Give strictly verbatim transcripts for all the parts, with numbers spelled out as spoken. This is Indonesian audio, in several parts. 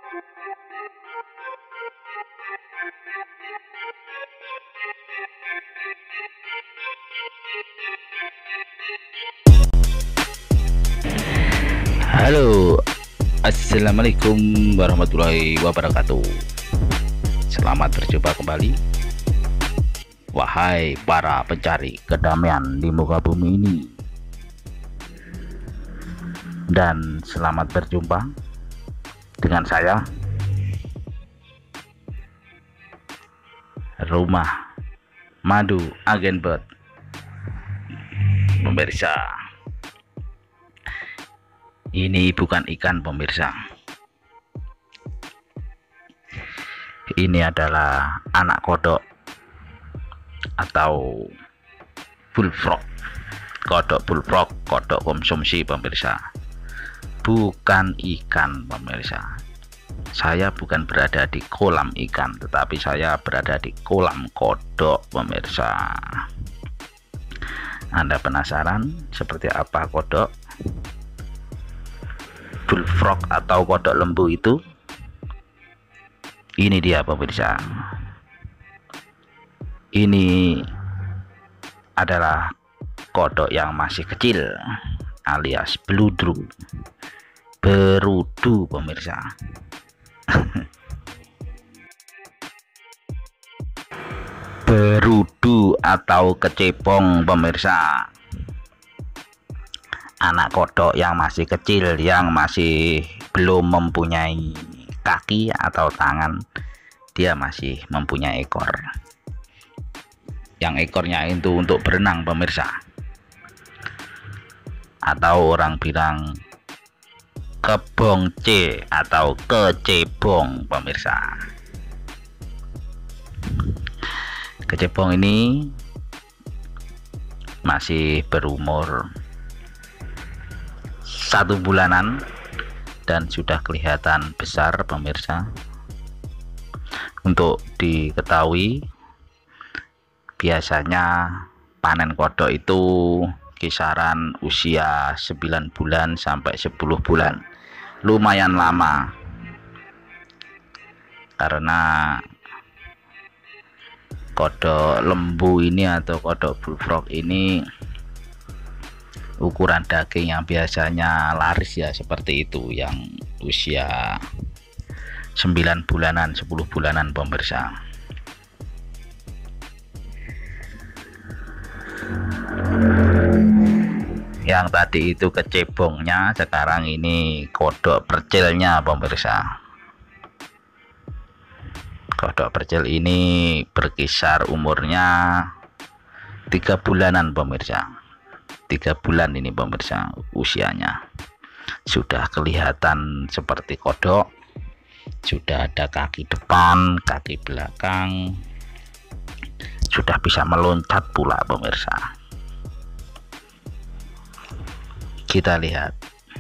Halo, assalamualaikum warahmatullahi wabarakatuh. Selamat berjumpa kembali, wahai para pencari kedamaian di muka bumi ini. Dan selamat berjumpa dengan saya, Rumah Madu Agen Bot. Pemirsa, ini bukan ikan, pemirsa. Ini adalah anak kodok atau bullfrog. Kodok bullfrog, kodok konsumsi, pemirsa. Bukan ikan, pemirsa. Saya bukan berada di kolam ikan, tetapi saya berada di kolam kodok, pemirsa. Anda penasaran seperti apa kodok bullfrog atau kodok lembu itu? Ini dia, pemirsa. Ini adalah kodok yang masih kecil, alias beludru, berudu, pemirsa. Berudu atau kecebong, pemirsa. Anak kodok yang masih kecil, yang masih belum mempunyai kaki atau tangan, dia masih mempunyai ekor. Yang ekornya itu untuk berenang, pemirsa. Atau orang bilang kebongce atau kecebong, pemirsa. Kecebong ini masih berumur satu bulanan dan sudah kelihatan besar, pemirsa. Untuk diketahui, biasanya panen kodok itu kisaran usia sembilan bulan sampai sepuluh bulan. Lumayan lama, karena kodok lembu ini atau kodok bullfrog ini ukuran daging yang biasanya laris ya seperti itu, yang usia sembilan bulanan, sepuluh bulanan, pemirsa. Yang tadi itu kecebongnya, sekarang ini kodok percilnya, pemirsa. Kodok percil ini berkisar umurnya tiga bulanan, pemirsa. Tiga bulan ini, pemirsa, usianya. Sudah kelihatan seperti kodok, sudah ada kaki depan, kaki belakang, sudah bisa meloncat pula, pemirsa. Kita lihat.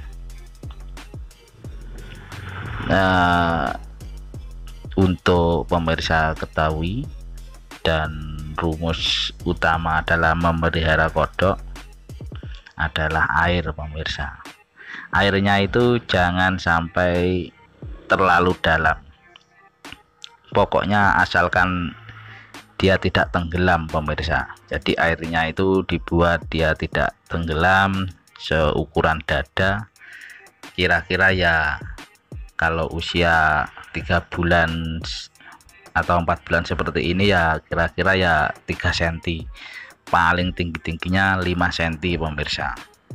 Nah, untuk pemirsa ketahui, dan rumus utama dalam memelihara kodok adalah air, pemirsa. Airnya itu jangan sampai terlalu dalam. Pokoknya asalkan dia tidak tenggelam, pemirsa. Jadi airnya itu dibuat dia tidak tenggelam, seukuran dada. Kira-kira ya kalau usia tiga bulan atau empat bulan seperti ini ya kira-kira ya tiga sentimeter, paling tinggi-tingginya lima sentimeter, pemirsa.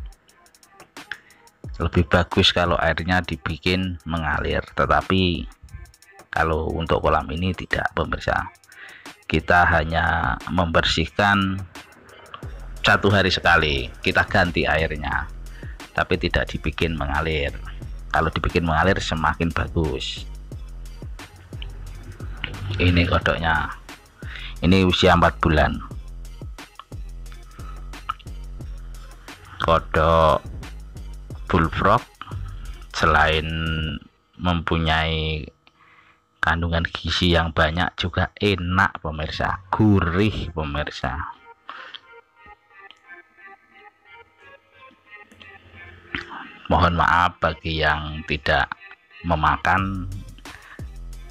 Lebih bagus kalau airnya dibikin mengalir, tetapi kalau untuk kolam ini tidak, pemirsa. Kita hanya membersihkan satu hari sekali, kita ganti airnya, tapi tidak dibikin mengalir. Kalau dibikin mengalir semakin bagus. Ini kodoknya, ini usia empat bulan. Kodok bullfrog selain mempunyai kandungan gizi yang banyak, juga enak, pemirsa, gurih, pemirsa. Mohon maaf bagi yang tidak memakan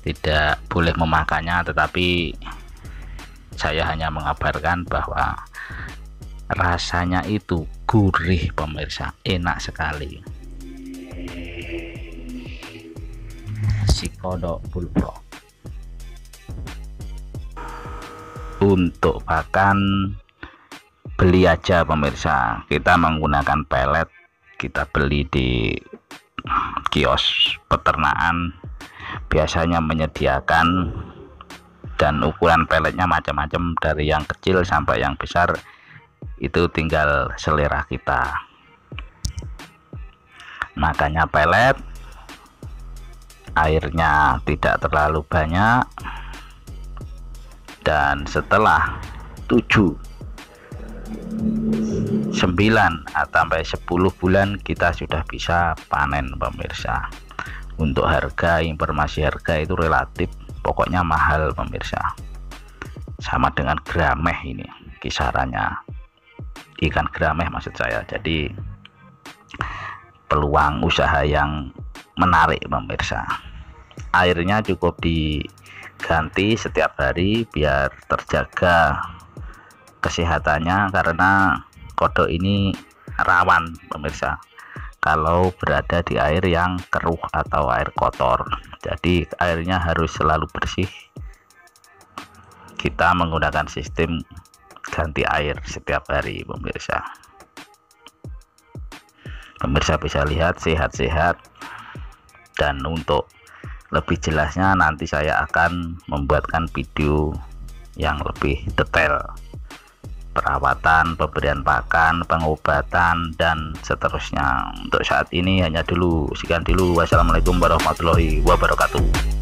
tidak boleh memakannya, tetapi saya hanya mengabarkan bahwa rasanya itu gurih pemirsa, enak sekali. Si kodok bulbul. Untuk pakan beli aja pemirsa, kita menggunakan pelet, kita beli di kios peternakan, biasanya menyediakan, dan ukuran peletnya macam-macam dari yang kecil sampai yang besar, itu tinggal selera kita. Makanya pelet, airnya tidak terlalu banyak, dan setelah tujuh, sembilan sampai sepuluh bulan kita sudah bisa panen pemirsa. Untuk harga, informasi harga itu relatif, pokoknya mahal pemirsa, sama dengan grameh ini kisarannya, ikan grameh maksud saya. Jadi peluang usaha yang menarik pemirsa. Airnya cukup diganti setiap hari biar terjaga kesehatannya, karena kodok ini rawan pemirsa kalau berada di air yang keruh atau air kotor. Jadi airnya harus selalu bersih. Kita menggunakan sistem ganti air setiap hari pemirsa. Pemirsa bisa lihat sehat-sehat, dan untuk lebih jelasnya nanti saya akan membuatkan video yang lebih detail, perawatan, pemberian pakan, pengobatan, dan seterusnya. Untuk saat ini hanya dulu, sekian dulu. Wassalamualaikum warahmatullahi wabarakatuh.